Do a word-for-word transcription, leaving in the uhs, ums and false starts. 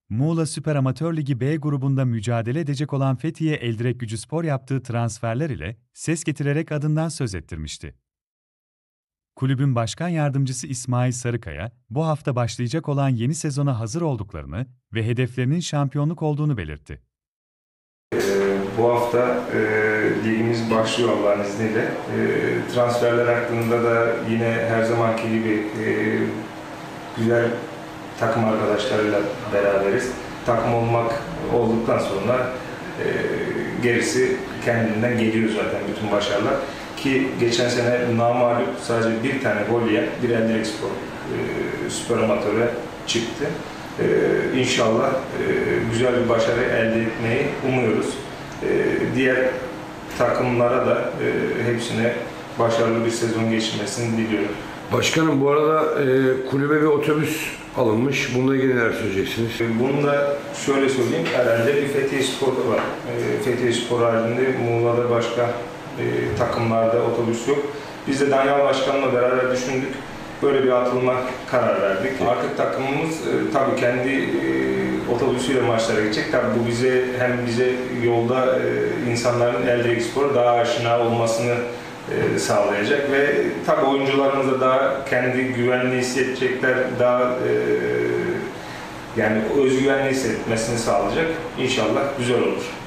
Muğla Süper Amatör Ligi B grubunda mücadele edecek olan Fethiye Eldirek Gücüspor yaptığı transferler ile ses getirerek adından söz ettirmişti. Kulübün başkan yardımcısı İsmail Sarıkaya, bu hafta başlayacak olan yeni sezona hazır olduklarını ve hedeflerinin şampiyonluk olduğunu belirtti. Ee, bu hafta e, ligimiz başlıyor Allah'ın izniyle. E, transferler hakkında da yine her zamanki gibi e, güzel takım arkadaşlarıyla beraberiz. Takım olmak olduktan sonra e, gerisi kendinden geliyor zaten bütün başarılar. Ki geçen sene namağlup sadece bir tane gol yiyen bir Eldirekspor e, süper amatöre çıktı. Ee, İnşallah e, güzel bir başarı elde etmeyi umuyoruz. E, diğer takımlara da e, hepsine başarılı bir sezon geçirmesini diliyorum. Başkanım, bu arada e, kulübe bir otobüs alınmış. Bununla ilgili neler söyleyeceksiniz? E, bunu da şöyle söyleyeyim, herhalde bir Fethiye Spor'da var. E, Fethiye Spor haricinde Muğla'da başka e, takımlarda otobüs yok. Biz de Danyal Başkan'la beraber düşündük. Böyle bir atılma karar verdik. Artık takımımız e, tabii kendi e, otobüsüyle maçlara gidecek. Tabii bu bize hem bize yolda e, insanların Eldirekspor'a daha aşina olmasını e, sağlayacak ve tabii oyuncularımız da daha kendi güvenli hissedecekler, daha e, yani özgüvenli hissetmesini sağlayacak. İnşallah güzel olur.